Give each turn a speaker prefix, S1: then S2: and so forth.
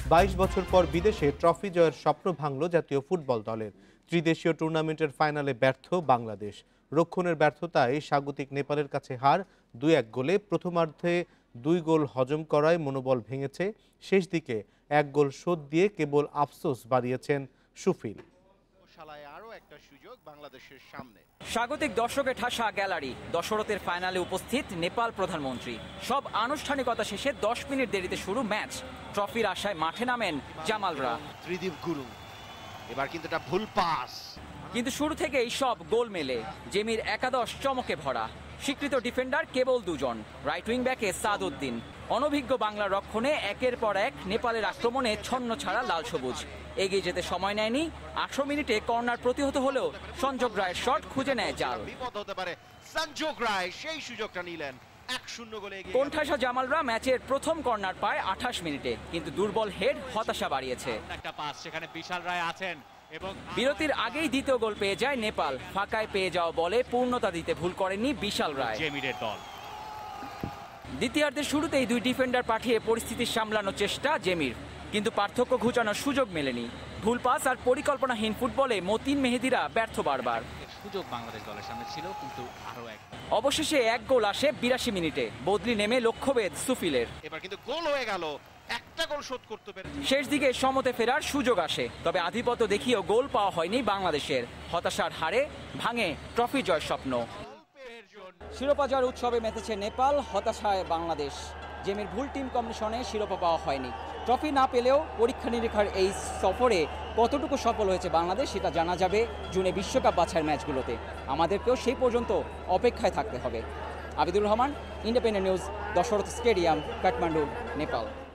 S1: 22 বছর পর বিদেশে ট্রফি জয়ের স্বপ্ন ভাঙল জাতীয় ফুটবল দলের। ত্রিদেশীয় টুর্নামেন্টের ফাইনালে ব্যর্থ বাংলাদেশ। রক্ষণের ব্যর্থতায় স্বাগতিক নেপালের কাছে হার 2-1 গোলে। প্রথমার্ধে 2 গোল হজম করায় মনোবল ভেঙেছে। শেষ দিকে 1 গোল শোধ দিয়ে কেবল আফসোস বাড়িয়েছেন সুফিল।
S2: স্বাগতিক দর্শকের ঠাসা গ্যালারি, দশরথের ফাইনালে উপস্থিত নেপাল প্রধানমন্ত্রী। সব আনুষ্ঠানিকতা শেষে 10 মিনিট দেরিতে শুরু ম্যাচ। ট্রফির আশায় মাঠে নামেন জামালরা।
S3: ত্রিদীপ গুরু এবার কিন্তু এটা ভুল পাস,
S2: কিন্তু শুরু থেকেই সব গোল মেলে। জেমির একাদশ চমকে ভরা। স্বীকৃত ডিফেন্ডার কেবল 2 জন, রাইট উইং ব্যাকে সাদউদ্দিন। অনভিজ্ঞ বাংলা রক্ষণে একের পর এক নেপালের আক্রমণে ছন্ন ছাড়া লাল সবুজ। এগিয়ে যেতে সময় নেয়নি। 18 মিনিটে কর্নার প্রতিহত হলেও সঞ্জোগ রায়ের শট খুঁজে নেয় জাল।
S3: বিপদ হতে পারে, সঞ্জোগ রায় সেই সুযোগটা নিলেন। 1-0 গোলে এগিয়ে
S2: কোণঠাসা জামালরা ম্যাচের প্রথম কর্নার পায় 28 মিনিটে, কিন্তু দুর্বল হেড হতাশা বাড়িয়েছে।
S4: একটা পাস, সেখানে বিশাল রায় আছেন এবং
S2: বিরতির আগেই দ্বিতীয় গোল পেয়ে যায় নেপাল। ফাঁকায় পেয়ে যাওয়া বলে পূর্ণতা দিতে ভুল করেননি বিশাল রায়।
S4: জেমিরের দল
S2: দ্বিতীয়ার্ধের শুরুতেই 2 ডিফেন্ডার পাঠিয়ে পরিস্থিতি সামলানোর চেষ্টা জেমির, কিন্তু পার্থক্য ঘুচানোর সুযোগ মেলেনি। ভুল পাস আর পরিকল্পনাহীন ফুটবলে মতিন মেহেদিরা ব্যর্থ বারবার।
S4: সুযোগ বাংলাদেশ দলের সামনে ছিল, কিন্তু আরো এক।
S2: অবশেষে 1 গোল আসে 82 মিনিটে। বদলি নেমে লক্ষ্যভেদ সুফিলের।
S3: এবার কিন্তু গোল হয়ে গেল, একটা গোল শোধ করতে পেরে।
S2: শেষ দিকে সমতে ফেরার সুযোগ আসে, তবে আধিপত্য দেখিয়েও গোল পাওয়া হয়নি বাংলাদেশের। হতাশার হারে ভাঙে ট্রফি জয়ের স্বপ্ন। শিরোপা জয়ের উৎসবে মেতেছে নেপাল, হতাশায় বাংলাদেশ। জেমির ভুল টিম কম্বিনেশনে শিরোপা পাওয়া হয়নি। ট্রফি না পেলেও পরীক্ষা নিরীক্ষার এই সফরে কতটুকু সফল হয়েছে বাংলাদেশ সেটা জানা যাবে জুনে বিশ্বকাপ বাছাইয়ের ম্যাচগুলোতে। আমাদেরকেও সেই পর্যন্ত অপেক্ষায় থাকতে হবে। Abidur Rahman, independent news, Dasharath stadium, Kathmandu, Nepal.